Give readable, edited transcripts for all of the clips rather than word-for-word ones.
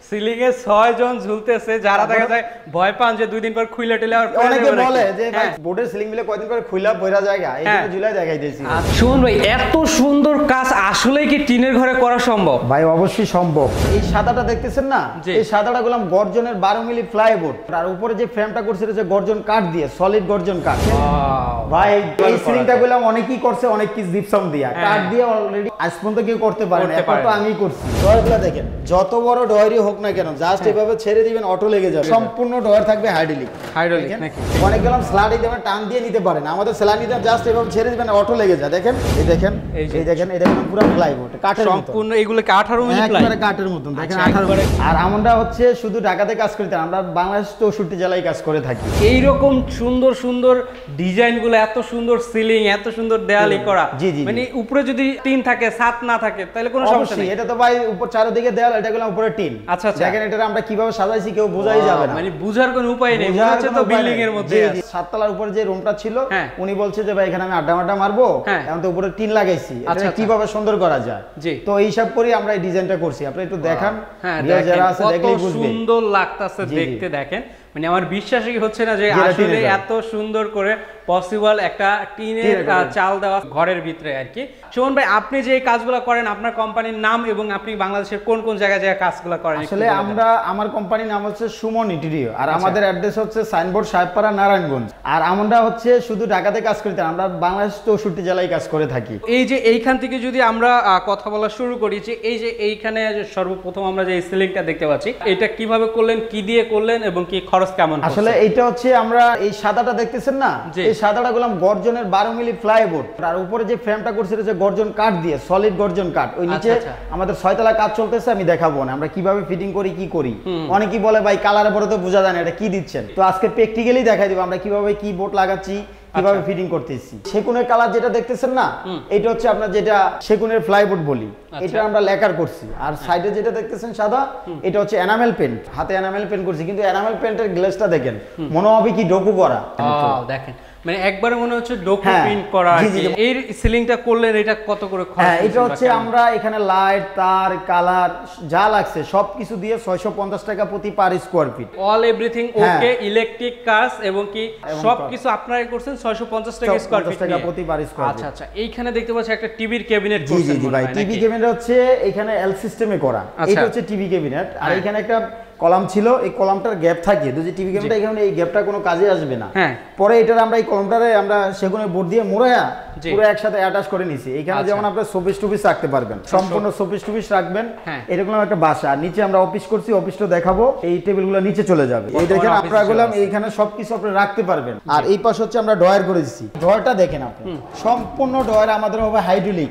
Ceiling এ 6 জন ঝুলতেছে, যারা দেখা যায় ভয় পান যে 2 দিন পর খুইলা টেলে আর অনেকে বলে যে ভাই বোর্ডের সিলিং মিলে কয়দিন পরে খুইলা পয়রা জায়গা এই জন্য ঝুলাই দেখাই দিয়েছি। সুমন ভাই, এত সুন্দর কাজ আসলেই কি টিনের ঘরে করা সম্ভব? ভাই অবশ্যই সম্ভব। এই সাদাটা দেখতেছেন না, এই সাদাটা গুলাম গর্জনের 12 মিলি প্লাইবোর্ড, আর উপরে যে ফ্রেমটা করছে এটা গর্জন কাঠ দিয়ে, সলিড গর্জন কাঠ। ভাই এই সিলিংটা গুলাম অনেকেই করছে, অনেক কিছু জিপসাম দিয়া, কাঠ দিয়ে অলরেডি আজ পর্যন্ত কেউ করতে পারে না, এখন তো আমিই করছি। ডয়ারগুলো দেখেন, যত বড় ডয়ারই হোক না কেন জাস্ট এভাবে ছেড়ে দিবেন অটো লেগে যাবে। সম্পূর্ণ ডয়ার থাকবে হাইড্রোলিক। নাকি অনেক গেলাম স্লাইডিং দেবেন, টান দিয়ে নিতে পারেন, আমাদের স্লাইডিং জাস্ট এভাবে ছেড়ে দিবেন অটো লেগে যায়। দেখেন এই দেখেন, এই দেখেন, এটা পুরো প্লাইবোর্ড কাঠের মতো, সম্পূর্ণ এগুলো কি 18 মিলি প্লাই? একবারে কাঠের মতো দেখেন 18 মিলি। আর আমরা হচ্ছে শুধু ঢাকাতে কাজ করি না, আমরা বাংলাদেশ 64 জেলায় কাজ করে থাকি। এই রকম সুন্দর সুন্দর ডিজাইন গুলো, এত সুন্দর সিলিং, এত সুন্দর দেয়ালি করা, মানে উপরে যদি টিন থাকে ছাদ না থাকে তাহলে কোনো সমস্যা নেই। এটা তো ভাই উপর চারদিকে দেয়াল, এটা গুলো উপরে টিন। আচ্ছা দেখেন এটা আমরা কিভাবে সাজাইছি কেউ বোঝাই যাবে না, মানে বুঝার কোনো উপায় নেই, মনে হচ্ছে তো বিল্ডিং এর মধ্যে। সাততলার উপরে যে রুমটা ছিল উনি বলছে যে ভাই এখানে আমি আড্ডা মারবো, এখন তো উপরে টিন লাগাইছি, এটা কিভাবে সুন্দর করা যায়। তো এই সব করি আমরা এই ডিজাইনটা করছি। আপনি একটু দেখান, যারা আছে দেখলেই বুঝবে সুন্দর লাগতাছে দেখতে। দেখেন মানে আমার বিশ্বাসই হচ্ছে না যে আসলে এত সুন্দর করে পসিবল একটা টিনের চাল দেওয়া ঘরের ভিতরে আর কি। সুমন ভাই, আপনি যে কাজগুলো করেন, আপনার কোম্পানির নাম এবং আপনি বাংলাদেশের কোন কোন জায়গায় কাজগুলো করেন? আসলে আমার কোম্পানির নাম হচ্ছে সুমন ইন্টেরিয়র, আর আমাদের অ্যাড্রেস হচ্ছে সাইনবোর্ড সাহেবপাড়া নারায়ণগঞ্জ। আর আমরা হচ্ছে শুধু ঢাকাতে কাজ করি না, আমরা বাংলাদেশ 64 জেলায় কাজ করে থাকি। এই যে এইখান থেকে যদি আমরা কথা বলা শুরু করি, যে এই যে এইখানে সর্বপ্রথম আমরা যে সিলিংটা দেখতে পাচ্ছি, এটা কিভাবে করলেন, কি দিয়ে করলেন এবং কি খরচ কেমন? আসলে এটা হচ্ছে আমরা এই সাদাটা দেখতেছেন না, এই সাদাটা গুলাম গর্জনের 12 মিলি প্লাইবোর্ড, আর উপরে যে ফ্রেমটা করছে এটা গর্জন কাঠ দিয়ে, সলিড গর্জন কাঠ। ওই নিচে আমাদের 6 তলা কাজ চলতেছে, আমি দেখাবো না আমরা কিভাবে ফিটিং করি কি করি। অনেকেই বলে ভাই কালারের পরে তো বোঝা যায় না এটা কি দিচ্ছেন, তো আজকে প্র্যাকটিক্যালি দেখাই দিব আমরা কিভাবে কি বোর্ড লাগাচ্ছি, কিভাবে ফিটিং করতেছি। সেগুনের কালার যেটা দেখতেছেন না, এটা হচ্ছে আপনার যেটা সেগুনের প্লাইবোর্ড বলি, এটা আমরা লেকার করছি। আর সাইডে যেটা দেখতেছেন সাদা, এটা হচ্ছে এনামেল পেন্ট, হাতে এনামেল পেন্ট করছি। কিন্তু এনামেল পেন্টের গ্লেজটা দেখেন, মনে হবে কি ডোকু করা। দেখেন মানে একবারে মনে হচ্ছে ডোকু প্রিন্ট করা। এই সিলিংটা করলেন, এটা কত করে খরচ? এটা হচ্ছে আমরা এখানে লাইট, তার, কালার যা লাগছে সবকিছু দিয়ে 650 টাকা প্রতি per square feet. All everything okay, electric কাজ এবং কি সবকিছু আপনারাই করছেন 650 টাকা স্কয়ার ফিট প্রতি পার স্কয়ার ফিট। আচ্ছা আচ্ছা, এইখানে দেখতে পাচ্ছি একটা টিভির ক্যাবিনেট করছেন। জি ভাই, টিভি ক্যাবিনেট হচ্ছে এখানে এল সিস্টেমে করা। এটা হচ্ছে টিভি ক্যাবিনেট, আর এখানে একটা কলাম ছিল, এই কলামটার গ্যাপ থাকে, যদি টিভি ক্যাবিনেটটা এখানে এই গ্যাপটা কোনো কাজে আসবে না। পরে এটার আমরা এই কলমটারে আমরা সেগুনের বোর্ড দিয়ে মোড়ায়া পুরো একসাথে অ্যাটাচ করে নিছি। এখানে যেমন আপনারা শোপিস টুপিস রাখতে পারবেন, সম্পূর্ণ শোপিস টুপিস রাখবেন। এরকম একটা বাসা, আর নিচে আমরা অফিস করছি, অফিসটা দেখাবো। এই টেবিলগুলো নিচে চলে যাবে, এই দেখেন আপনারা গুলাম এইখানে সবকিছু আপনারা রাখতে পারবেন। আর এই পাশে হচ্ছে আমরা ডয়ার করে দিচ্ছি। ডয়ারটা দেখেন আপনি, সম্পূর্ণ ডয়ার আমাদের হবে হাইড্রোলিক,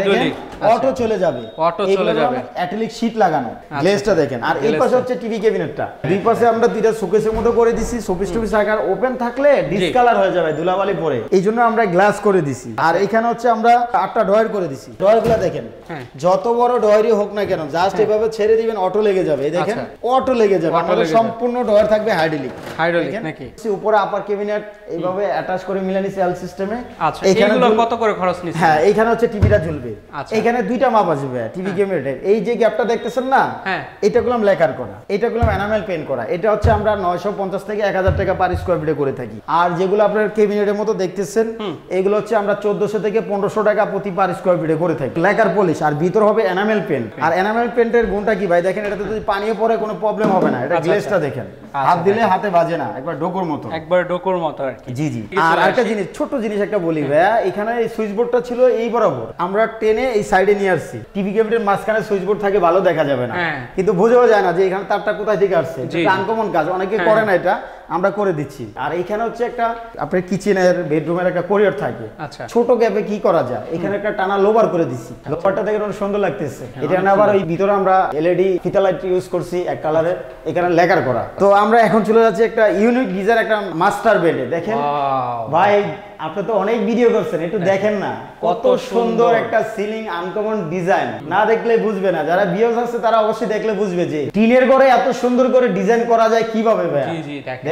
অটো চলে যাবে, অটো চলে যাবে, অ্যাক্রিলিক শীট লাগানো। গ্লেজটা দেখেন। আর এই পাশে হচ্ছে টিভি ক্যাবিনেটটা, দুই পাশে আমরা দুইটা শোকেসের মতো করে দিছি। শোপিস টুপিস রাখার ওপেন থাকলে ডিসকালার হয়ে যাবে ধুলাবালি পরে, এই জন্য আমরা গ্লাস করে দিছি। আর এখানে হচ্ছে আমরা 8টা ডয়ার করে দিছি। ডয়ারগুলো দেখেন, যত বড় ডয়ারই হোক না কেন জাস্ট এভাবে ছেড়ে দিবেন অটো লেগে যাবে। এই দেখেন অটো লেগে যাবে। আমাদের সম্পূর্ণ ডয়ার থাকবে হাইড্রোলিক নাকি। উপরে আপার ক্যাবিনেট এইভাবে অ্যাটাচ করে মিলে নিছি এল সিস্টেমে। আচ্ছা, এগুলো কত করে খরচ নিছে? হ্যাঁ, এইখানে হচ্ছে টিভিটা ঝুলবে, এখানে দুইটা মাপ আসবে টিভি ক্যাবিনেটের। এই যে গ্যাপটা দেখতেছেন না, এটা গুলাম লেকার করা, এটা গুলাম এনামেল পেইন্ট করা। এটা হচ্ছে আমরা 950 থেকে 1000 টাকা পার স্কয়ার ফিটে করে থাকি। আর যেগুলো আপনার ক্যাবিনেটের মতো দেখতেছেন, এগুলো হচ্ছে আমরা 1400 থেকে 1500 টাকা প্রতি পার স্কয়ার ফিটে করে থাকি। লেকার পলিশ, আর ভিতর হবে এনামেল পেইন্ট। আর এনামেল পেইন্টের গুণটা কি ভাই দেখেন, এটাতে যদি পানিও পড়ে কোনো প্রবলেম হবে না। এটা গ্লেজটা দেখেন, হাত দিলে হাতে বাজে না, একবার ডোকোর মতো, একবার ডোকোর মতো আর কি। জি জি। আর একটা জিনিস, ছোট জিনিস একটা বলি ভাইয়া, এখানে এই সুইচ বোর্ডটা ছিল এই বরাবর, আমরা টেনে এই সাইডে নিয়ে আসছি। টিভি ক্যাবিনেটের মাঝখানে সুইচ বোর্ড থাকে, ভালো দেখা যাবে না, কিন্তু বোঝাও যায় না যে এখানে তারটা কোথায় থেকে আসছে। এটা আনকমন কাজ, অনেকে করে না, এটা আমরা করে দিচ্ছি। আর এখানে হচ্ছে একটা আপনার কিচেনের বেডরুমের একটা করিডর থাকে, ছোট গ্যাপে কি করা যায়, এখানে একটা টানা লোবার করে দিচ্ছি। লোবারটা দেখে অনেক সুন্দর লাগতেছে। এটা আবার ওই ভিতরে আমরা এলইডি ফিতা লাইট ইউজ করছি এক কালারের, এখানে লেকার করা। তো আমরা এখন চলে যাচ্ছি একটা ইউনিক ডিজাইন, একটা মাস্টার বেডে। দেখেন ভাই, আপনি তো অনেক ভিডিও করছেন, একটু দেখেন না কত সুন্দর একটা সিলিং, আনকমন ডিজাইন। না দেখলে বুঝবে না, যারা ভিউয়ার্স আছে তারা অবশ্যই দেখলে বুঝবে যে টিনের ঘরে এত সুন্দর করে ডিজাইন করা যায় কিভাবে ভাই। জি জি, দেখেন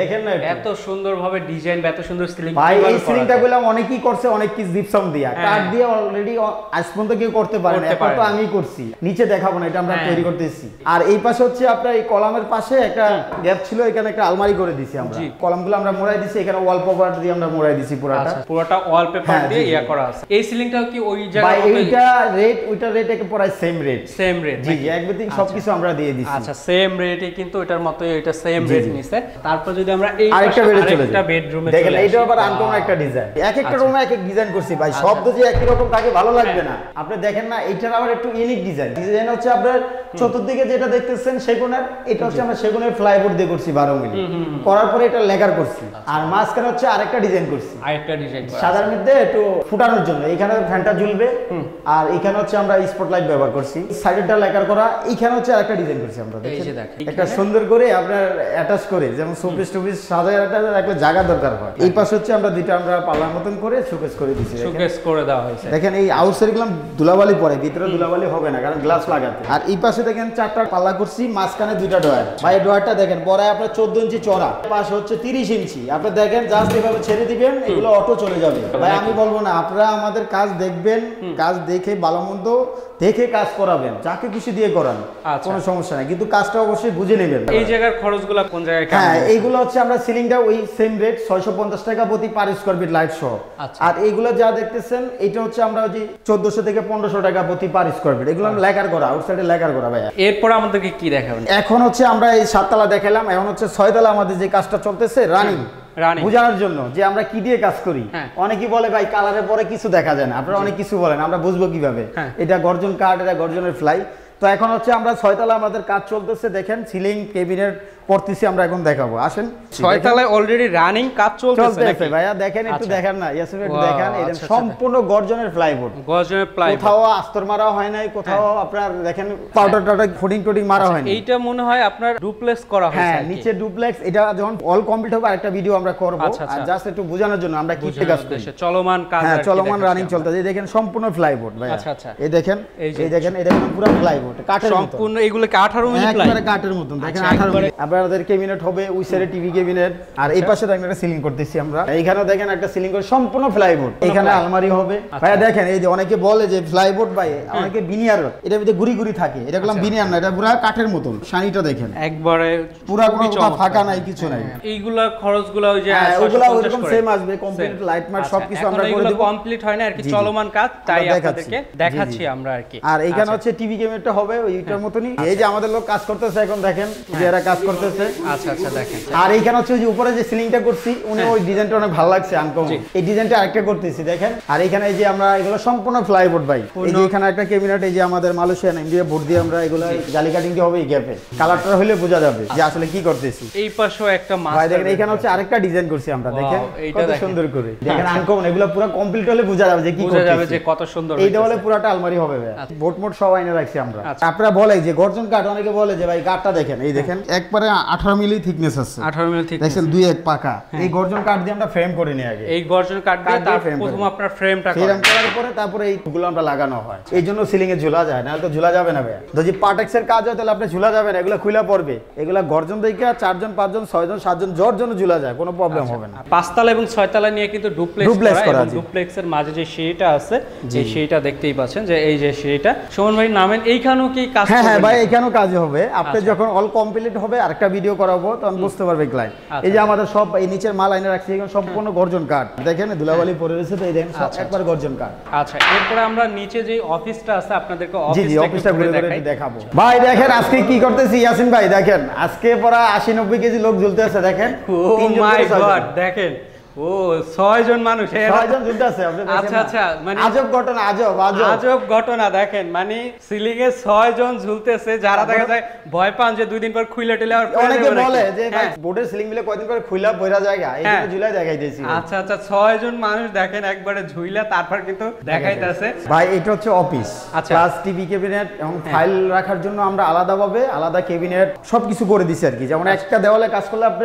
দেখেন না এত সুন্দরভাবে ডিজাইন, এত সুন্দর সিলিং। ভাই এই সিলিংটা গুলাম অনেকেই করছে, অনেক কিছু জিপসাম দিয়া, কাঠ দিয়ে অলরেডি আজ পর্যন্ত কেউ করতে পারে না, এখন তো আমি করছি। নিচে দেখাবো না, এটা আমরা তৈরি করতেছি। আর এই পাশে হচ্ছে আপনার এই কলামের পাশে একটা গ্যাপ ছিল, এখানে একটা আলমারি করে দিছি আমরা। কলামগুলো আমরা মোড়াই দিছি, এখানে ওয়ালপেপার দিয়ে আমরা মোড়াই দিছি পুরোটা ওয়ালপেপার দিয়ে ইয়া করা আছে। এই সিলিংটাও কি ওই জায়গায়? ভাই এইটা রেট ওইটা রেট একে প্রায় সেম রেট জি একদম সবকিছু আমরা দিয়ে দিছি। আচ্ছা সেম রেটে কিন্তু এটার মতই এটা সেম রেট নিছে। তারপর যদি আমরা এই আরেকটা বেডরুমে দেখেন, এইটা আবার আনকমন একটা ডিজাইন। এক একটা রুমে এক এক ডিজাইন করছি ভাই, শব্দ যে একই রকম থাকে ভালো লাগবে না। আপনি দেখেন না, এইটার আবার একটু ইউনিক ডিজাইন। ডিজাইন হচ্ছে আপনার চতুর্দিকে যেটা দেখতেছেন সেগুনের, এটা হচ্ছে আমরা সেগুনের ফ্লাইবোর্ড দিয়ে করছি 12 মিলি করার পরে এটা লেকার করছি। আর মাঝখানে হচ্ছে আরেকটা ডিজাইন করছি, আরেকটা ডিজাইন সাদার মধ্যে একটু ফুটানোর জন্য। এখানে ফ্যানটা ঝুলবে, আর এখানে হচ্ছে আমরা স্পটলাইট ব্যবহার করছি। সাইডেরটা লেকার করা, এইখানে হচ্ছে আরেকটা ডিজাইন করছি আমরা। দেখেন একটা সুন্দর করে আপনার অ্যাটাচ করে, যেমন শোপিস টুপিস সাজায় রাখলে জায়গা দরকার হয়। এই পাশে হচ্ছে আমরা দুইটা আমরা পাল্লার মতন করে শোকেস করে দিছি। শোকেস করে দেওয়া হয়েছে। দেখেন এই আউটসাইড গুলো ধুলাবালি পড়ে, ভিতরে ধুলাবালি হবে না কারণ গ্লাস লাগাতে। আর এই পাশে দেখেন চারটা পাল্লা করছি, মাঝখানে দুইটা ডয়ার। ভাই ডয়ারটা দেখেন বড় আপনার 14 ইঞ্চি চড়া, পাশে হচ্ছে 30 ইঞ্চি। আপনি দেখেন জাস্ট এভাবে ছেড়ে দিবেন, এগুলো অটো চলে যাবে। ভাই আমি বলবো না, আপনারা আমাদের কাজ দেখবেন, কাজ দেখে ভালো মন্দ দেখে কাজ করাবেন, যাকে খুশি দিয়ে করান, কোনো সমস্যা নাই, কিন্তু কাজটা অবশ্যই বুঝে নেবেন। এই জায়গার খরচগুলো কোন জায়গায়? হ্যাঁ এইগুলো হচ্ছে আমরা সিলিংটা ওই সেম রেট 650 টাকা প্রতি পার স্কয়ার ফিট লাইট সহ। আর এইগুলো যা দেখতেছেন এটা হচ্ছে আমরা ওই 1400 থেকে 1500 টাকা প্রতি পার স্কয়ার ফিট। এগুলো লেকার করা, আউটসাইডে লেকার করা ভাই। এরপর আমাদেরকে কি দেখাবেন? এখন হচ্ছে আমরা এই 7 তলা দেখালাম, এখন হচ্ছে 6 তলা আমাদের যে কাজটা চলতেছে রানিং বুঝানোর জন্য যে আমরা কি দিয়ে কাজ করি। অনেকেই বলে ভাই কালারের পরে কিছু দেখা যায় না, আপনারা অনেক কিছু বলেন, আমরা বুঝবো কিভাবে? এটা গর্জন কাঠ, এটা গর্জনের ফ্লাই। তো এখন হচ্ছে আমরা 6 তলা আমাদের কাজ চলতেছে, দেখেন সিলিং কেবিনেট করতেছি আমরা, এখন দেখাবো। আসেন 6 তলায় অলরেডি রানিং কাজ চলতেছে ভাইয়া, দেখেন একটু দেখেন না ইয়াসিন একটু দেখেন। এটা সম্পূর্ণ গর্জনের প্লাইবোর্ড, গর্জনের প্লাইবোর্ড, কোথাও আস্তর মারা হয় নাই, কোথাও আপনার দেখেন পাউডার টাউডার ফুডিং মারা হয় না। এইটা মনে হয় আপনার ডুপ্লেক্স করা হয়েছে। হ্যাঁ নিচে ডুপ্লেক্স। এটা যখন অল কমপ্লিট হবে আরেকটা ভিডিও আমরা করব, আর জাস্ট একটু বোঝানোর জন্য আমরা কি কাজ করি। চলমান কাজ, হ্যাঁ চলমান রানিং চলতেছে। দেখেন সম্পূর্ণ প্লাইবোর্ড ভাই। আচ্ছা এই দেখেন, এই দেখেন এটা পুরো প্লাইবোর্ড, কাঠের মতো সম্পূর্ণ। এগুলো কি 18 মিলি প্লাই? একবারে কাঠের মতন দেখেন, 18 মিলি। আপনাদের কেবিনেট হবে ওই সাইডে টিভি কেবিনেট, আর এই পাশে দেখেন একটা সিলিং করতেছি আমরা। এইখানে দেখেন একটা সিলিং করে সম্পূর্ণ প্লাইবোর্ড। এখানে আলমারি হবে ভাই। দেখেন এই যে অনেকে বলে যে প্লাইবোর্ড ভাই, অনেকে বিনিয়ার, এটা ভিতরে গুড়ি গুড়ি থাকে, এটা গুলো বিনিয়ার না, এটা পুরো কাঠের মতন। শানিটা দেখেন একবারে পুরো কোনো ফাঁকা নাই, কিছু নাই। এইগুলা খরচগুলো ওই যে ওগুলা ওরকম সেম আসবে, কমপ্লিট লাইট মার্ট সবকিছু আমরা করে দেব। কমপ্লিট হয় না আর কি, চলমান কাজ, তাই আপনাদেরকে দেখাচ্ছি আমরা আর কি। আর এইখানে হচ্ছে টিভি কেবিনেটটা হবে ওইটার মতনই। এই যে আমাদের লোক কাজ করতেছে এখন, দেখেন যারা কাজ করতেছে। আচ্ছা দেখেন। আর এইখানে হচ্ছে যে উপরে যে সিলিংটা করছি, উনি ওই ডিজাইনটা অনেক ভালো লাগছে, আনকমন। এই ডিজাইনটা আরেকটা করতেছি দেখেন। আর এখানে এই যে আমরা এগুলো সম্পূর্ণ প্লাইবোর্ড ভাই। এই যে এখানে একটা ক্যাবিনেট, এই যে আমাদের মালয়েশিয়ান ইন্ডিয়া বোর্ড দিয়ে আমরা এগুলো জালি কাটিং দিয়ে হবে। এই গ্যাপে কালারটা হলে বোঝা যাবে যে আসলে কি করতেছি। এই পাশেও একটা ভাই দেখেন এখানে হচ্ছে আরেকটা ডিজাইন করছি আমরা, দেখেন কত সুন্দর করে। দেখেন আনকমন, এগুলো পুরো কমপ্লিট হলে বোঝা যাবে যে কি করতেছি, বোঝা যাবে যে কত সুন্দর। এইটা হলে পুরোটা আলমারি হবে ভাই। বোট মোট সব আইনে রাখছি আমরা। আপনারা বলে যে গর্জন কাঠ, অনেকে বলে যে ভাই কাঠটা দেখেন, এই দেখেন একবারে 18 মিলি থিকনেস আছে, 18 মিলি থিকনেস দেখেন, দুই এক পাকা। এই গর্জন কাঠ দিয়ে আমরা ফ্রেম করে নিই আগে। এই গর্জন কাঠ দিয়ে তারপর প্রথম আপনার ফ্রেমটা করার পরে তারপরে এইগুলো আমরা লাগানো হয়। এই জন্য সিলিং এ ঝুলা যায় না, তো ঝুলা যাবে না ভাই। যদি পার্টেক্সের কাজ হয় তাহলে আপনি ঝুলা যাবে না, এগুলো খুলে পড়বে। এগুলা গর্জন দেখে 4 জন 5 জন 6 জন 7 জন জোর জন্য ঝুলা যায়, কোনো প্রবলেম হবে না। 5 তলা এবং 6 তলা নিয়ে কিন্তু ডুপ্লেক্স করা, ডুপ্লেক্সের মাঝে যে সিঁড়িটা আছে, এই সিঁড়িটা দেখতেই পাচ্ছেন যে এই যে সিঁড়িটা। সুমন ভাই নামেন, এইখানেও কি কাজ? হ্যাঁ ভাই এইখানেও কাজ হবে। আপনি যখন অল কমপ্লিট হবে আরেকটা ভিডিও করাবো, তখন বুঝতে পারবে ক্লায়েন্ট। এই যে আমাদের সব এই নিচের মাল আইনে রাখছি, এখন সম্পূর্ণ গর্জন কাঠ। দেখেন ধুলাবালি পড়ে রয়েছে, তো এই দেখেন সব একবার গর্জন কাঠ। আচ্ছা এরপরে আমরা নিচে যে অফিসটা আছে আপনাদেরকে অফিসটা ঘুরে ঘুরে দেখাবো। ভাই দেখেন আজকে কি করতেছি ইয়াসিন ভাই, দেখেন আজকে পড়া 80-90 কেজি লোক ঝুলতে আছে। দেখেন ও মাই গড, দেখেন ও 6 জন মানুষ, 6 জন ঝুলতে আছে। আচ্ছা মানে আজব ঘটনা, আজব ঘটনা। দেখেন মানে সিলিং এ 6 জন ঝুলতেছে, যারা দেখা যায় ভয় পান যে 2 দিন পর খুইলা টেলে। আর অনেকে বলে যে ভাই বোর্ডের সিলিং মিলে কয়দিন পর খুইলা পড়া জায়গা, এই জন্য ঝুলাই দেখাইতেছি। আচ্ছা 6 জন মানুষ দেখেন একবারে ঝুইলা তারপর কিন্তু দেখাইতেছে। ভাই এটা হচ্ছে অফিস, প্লাস টিভি ক্যাবিনেট এবং ফাইল রাখার জন্য আমরা আলাদাভাবে আলাদা ক্যাবিনেট সবকিছু করে দিছি আর কি। যেমন একটা দেওয়ালে কাজ করলে আপনার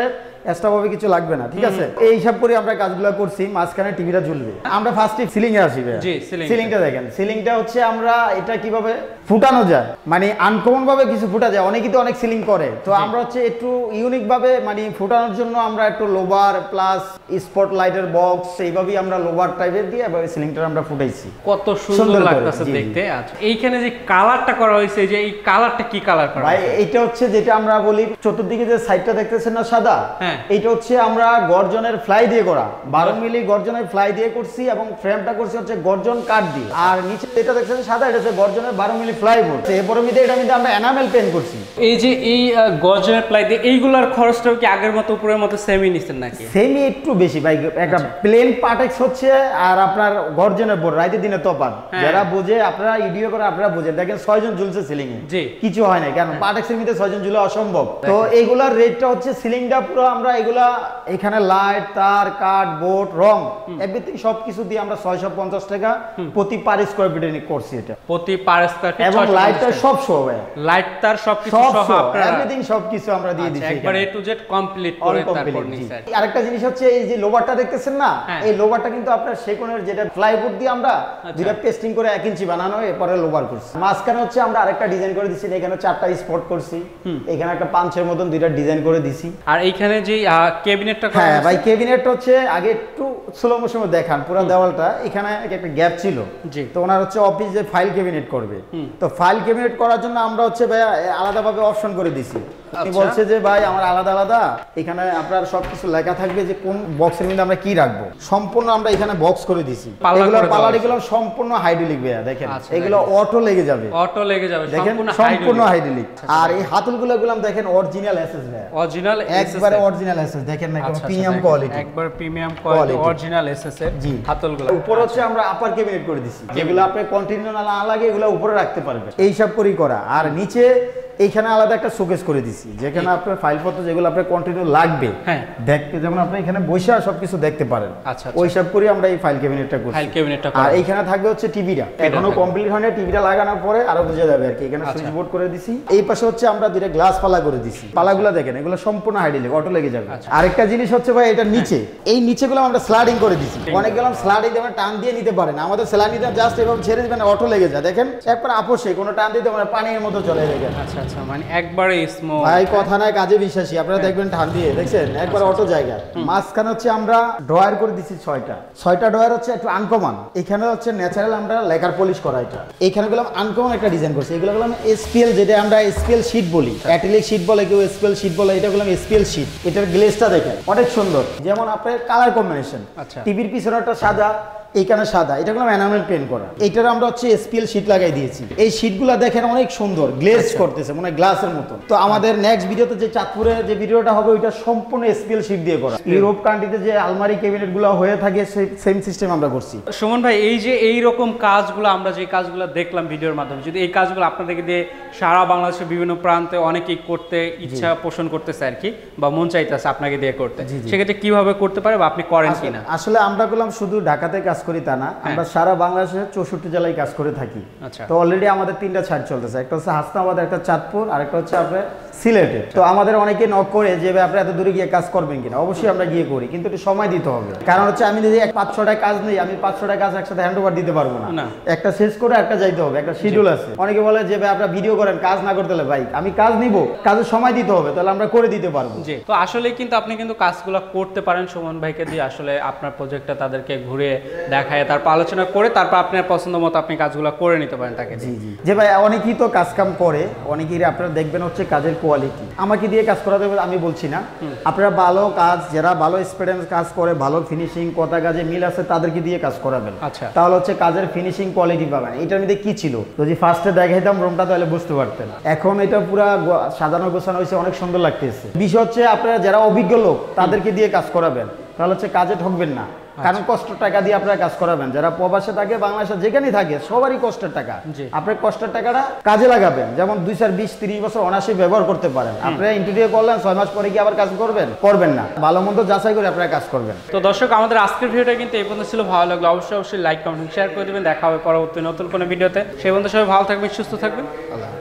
এক্সট্রা ভাবে কিছু লাগবে না, ঠিক আছে? এই হিসাব করে আমরা কাজগুলো করছি। মাঝখানে টিভিটা ঝুলবে। আমরা ফার্স্টে সিলিং এ আসি ভাই। জি, সিলিংটা দেখেন। সিলিংটা হচ্ছে আমরা এটা কিভাবে ফুটানো যায়, মানে আনকমন ভাবে কিছু ফুটা যায়। অনেকেই তো অনেক সিলিং করে, তো আমরা হচ্ছে একটু ইউনিক ভাবে মানে ফুটানোর জন্য আমরা একটু লোভার প্লাস স্পট লাইটের বক্স এইভাবেই আমরা লোভার টাইপের দিয়ে এভাবে সিলিংটা আমরা ফুটাইছি। কত সুন্দর লাগতেছে দেখতে। আচ্ছা, এইখানে যে কালারটা করা হয়েছে, যে এই কালারটা কি কালার করা ভাই? এইটা হচ্ছে যেটা আমরা বলি চতুর্দিকে যে সাইডটা দেখতেছেন না সাদা, এইটা হচ্ছে আমরা গর্জনের ফ্লাই দিয়ে করা, 12 মিলি গর্জনের ফ্লাই দিয়ে করছি এবং ফ্রেমটা করছি হচ্ছে গর্জন কাঠ দিয়ে। আর নিচে যেটা দেখতেছেন সাদা, এটা হচ্ছে গর্জনের 12 মিলি ফ্লাই বোর্ড। এরপরে এটা মধ্যে আমরা এনামেল পেইন্ট করছি। এই যে এই গর্জনের ফ্লাই দিয়ে এইগুলার খরচটাও কি আগের মতো উপরের মতো সেমই নিছেন নাকি? সেমই, একটু বেশি ভাই। একটা প্লেন পার্টেক্স হচ্ছে আর আপনার গর্জনের বোর্ড, রাইতে দিনে তফাৎ। যারা বোঝে, আপনারা ভিডিও করে আপনারা বোঝেন, দেখেন 6 জন ঝুলছে সিলিং এ, কিছু হয় না। কেন? পার্টেক্সের মধ্যে 6 জন ঝুলা অসম্ভব। তো এইগুলার রেটটা হচ্ছে সিলিংটা পুরো আমরা এগুলা এখানে লাইট, তার, কাঠ, বোর্ড, রং এভরিথিং সবকিছু দিয়ে আমরা 650 টাকা প্রতি পার স্কয়ার ফিটে করছি। এটা প্রতি পার স্কয়ার ফিট এবং লাইটটা সব সহ ভাই। লাইট তার সবকিছু সহ আপনারা এভরিথিং সবকিছু আমরা দিয়ে দিছি একবারে এ টু জেড কমপ্লিট করে তারপর নিছেন। আরেকটা জিনিস হচ্ছে এই যে লোভারটা দেখতেছেন না, এই লোভারটা কিন্তু আপনার সেকোনের যেটা প্লাইবোর্ড দিয়ে আমরা দুইটা পেস্টিং করে 1 ইঞ্চি বানানো, এরপরে লোভার করছি। মাঝখানে হচ্ছে আমরা আরেকটা ডিজাইন করে দিছি। এখানে 4টা স্পট করছি, এখানে একটা পাঞ্চের মতন দুইটা ডিজাইন করে দিছি। আর এইখানে যে ক্যাবিনেটটা করা হ্যাঁ ভাই, ক্যাবিনেটটা হচ্ছে আগে একটু স্লো মোশনে দেখান পুরো দেওয়ালটা। এখানে একটা গ্যাপ ছিল, তো ওনার হচ্ছে অফিস যে ফাইল ক্যাবিনেট করবে, তো ফাইল ক্যাবিনেট করার জন্য আমরা হচ্ছে ভাই আলাদাভাবে অপশন করে দিছি। উনি বলছে যে ভাই আমার আলাদা আলাদা এখানে আপনার সবকিছু লেখা থাকবে যে কোন বক্সের মধ্যে আমরা কি রাখবো। সম্পূর্ণ আমরা এখানে বক্স করে দিছি। এগুলো পাল্লাগুলো সম্পূর্ণ হাইড্রোলিক ভাইয়া, দেখেন এগুলো অটো লেগে যাবে, অটো লেগে যাবে, দেখেন সম্পূর্ণ হাইড্রোলিক। আর এই হাতলগুলো দেখেন অরিজিনাল এসএস ভাইয়া, অরিজিনাল একবারে অরিজিনাল এসএস, দেখেন না একদম প্রিমিয়াম কোয়ালিটি, একবার প্রিমিয়াম কোয়ালিটি অরিজিনাল এসএস এর হাতলগুলো। উপর হচ্ছে আমরা আপার ক্যাবিনেট করে দিছি, যেগুলো আপনি কন্টিনিউ না লাগে এগুলো উপরে রাখতে পারবেন, এই সব করেই করা। আর নিচে এইখানে আলাদা একটা শোকেস করে দিছি, যেখানে আপনার ফাইলপত্র যেগুলো আপনার কন্টিনিউ লাগবে দেখতে, যেমন আপনি এখানে বসে সবকিছু দেখতে পারেন। ওই সব করে আমরা এই ফাইল ক্যাবিনেটটা করছি। আর এইখানে থাকবে হচ্ছে টিভিটা, এখনো কমপ্লিট হয়নি, টিভিটা লাগানোর পরে আরো বোঝা যাবে আর কি। এখানে সুইচ বোর্ড করে দিছি। এই পাশে হচ্ছে আমরা দুইটা গ্লাস পালা করে দিছি। পালাগুলো দেখেন এগুলো সম্পূর্ণ হাইড্রোলিক, অটো লেগে যাবে। আরেকটা জিনিস হচ্ছে ভাই, এটা নিচে এই নিচেগুলো আমরা স্লাইডিং করে দিছি। অনেক গেলাম স্লাইডিং দিয়ে টান দিয়ে নিতে পারেন, আমাদের স্লাইডিংটা জাস্ট এভাবে ছেড়ে দিবেন, অটো লেগে যায়। দেখেন একবার আপোষে কোনো টান দিতে মানে পানির মতো চলে যাবে। আচ্ছা আচ্ছা, মানে একবারে স্মুথ ভাই, কথা নাই কাজে বিশ্বাসী। আপনারা দেখবেন টান দিয়ে, দেখছেন একবার অটো জায়গা। মাঝখানে হচ্ছে আমরা ড্রয়ার করে দিছি 6টা ড্রয়ার হচ্ছে একটু আনকমন। এখানে হচ্ছে ন্যাচারাল আমরা লেকার পলিশ করা, এটা এখানে গুলো আনকমন একটা ডিজাইন করছি। এগুলো গুলো এসপিএল, যেটা আমরা এসপিএল শীট বলি, অ্যাক্রিলিক শীট বলে, কেউ এসপিএল শীট বলে, এটা গুলো এসপিএল শীট। এটার গ্লেজটা দেখেন অনেক সুন্দর, যেমন আপনার কালার কম্বিনেশন। টিভির পিছনে একটা সাদা, এইখানে সাদা, এটা গুলো এনামেল পেইন্ট করা। এটার আমরা হচ্ছে এসপিএল শীট লাগাই দিয়েছি। এই শীটগুলো দেখেন অনেক সুন্দর গ্লেজ করতেছে, মানে গ্লাসের মতো। তো আমাদের নেক্সট ভিডিওতে যে চাঁদপুরে যে ভিডিওটা হবে, ওইটা সম্পূর্ণ এসপিএল শীট দিয়ে করা। ইউরোপ কান্ট্রিতে যে আলমারি ক্যাবিনেট গুলো হয়ে থাকে, সেই সেম সিস্টেম আমরা করছি। সুমন ভাই, এই যে এই রকম কাজগুলো আমরা যে কাজগুলো দেখলাম ভিডিওর মাধ্যমে, যদি এই কাজগুলো আপনাদেরকে দিয়ে সারা বাংলাদেশের বিভিন্ন প্রান্তে অনেকেই করতে ইচ্ছা পোষণ করতেছে আর কি, বা মন চাইতেছে আপনাকে দিয়ে করতে, সেক্ষেত্রে কিভাবে করতে পারে বা আপনি করেন কিনা? আসলে আমরা করলাম শুধু ঢাকাতে কাজ করি তা না, আমরা সারা বাংলাদেশের 64 জেলায় কাজ করে থাকি। তো অলরেডি আমাদের 3টা ছাড় চলতেছে, একটা হচ্ছে হাসনাবাদ, একটা চাঁদপুর, আর একটা হচ্ছে আপনার সিলেটে। তো আমাদের অনেকে নক করে যে আপনি এত দূরে গিয়ে কাজ করবেন কিনা। অবশ্যই আমরা গিয়ে করি, কিন্তু একটু সময় দিতে হবে। কারণ হচ্ছে আমি যদি 5-6টা কাজ নেই, আমি 5-6টা কাজ একসাথে হ্যান্ড ওভার দিতে পারবো না। একটা শেষ করে একটা যাইতে হবে, একটা শিডিউল আছে। অনেকে বলে যে ভাই আপনারা ভিডিও করেন, কাজ না করতে হলে, ভাই আমি কাজ নিব, কাজের সময় দিতে হবে, তাহলে আমরা করে দিতে পারবো। তো আসলে কিন্তু আপনি কিন্তু কাজগুলো করতে পারেন সুমন ভাইকে দিয়ে। আসলে আপনার প্রজেক্টটা তাদেরকে ঘুরে দেখায়, তারপর আলোচনা করে, তারপর আপনার পছন্দ মতো আপনি কাজগুলো করে নিতে পারেন তাকে। যে ভাই অনেকেই তো কাজ কাম করে, অনেকেই আপনারা দেখবেন হচ্ছে কাজের কোয়ালিটি। আমাকে দিয়ে কাজ করাতে আমি বলছি না, আপনারা ভালো কাজ, যারা ভালো এক্সপিরিয়েন্স কাজ করে, ভালো ফিনিশিং, কথা কাজে মিল আছে, তাদেরকে দিয়ে কাজ করাবেন। তাহলে হচ্ছে কাজের ফিনিশিং কোয়ালিটি পাবেন। এটার মধ্যে কি ছিল, যদি ফার্স্টে দেখাইতাম রুমটা, তাহলে বুঝতে পারতেন। এখন এটা পুরা সাজানো গোছানো হয়েছে, অনেক সুন্দর লাগতেছে। বিষয় হচ্ছে আপনারা যারা অভিজ্ঞ লোক, তাদেরকে দিয়ে কাজ করাবেন, তাহলে হচ্ছে কাজে ঠকবেন না। কারণ কষ্টের টাকা দিয়ে আপনারা কাজ করাবেন। যারা প্রবাসে থাকে, বাংলাদেশে যেখানেই থাকে, সবারই কষ্টের টাকা। আপনার কষ্টের টাকাটা কাজে লাগাবেন, যেমন 2, 4, 20, 30 বছর অনায়াসে ব্যবহার করতে পারেন। আপনারা ইন্টারভিউ করলেন, 6 মাস পরে কি আবার কাজ করবেন না। ভালো মন্দ যাচাই করে আপনারা কাজ করবেন। তো দর্শক, আমাদের আজকের ভিডিওটা কিন্তু এই পর্যন্ত ছিল। ভালো লাগলো অবশ্যই লাইক, কমেন্ট, শেয়ার করে দেবেন। দেখা হবে পরবর্তী নতুন কোনো ভিডিওতে। সেই পর্যন্ত সবাই ভালো থাকবেন, সুস্থ থাকবেন।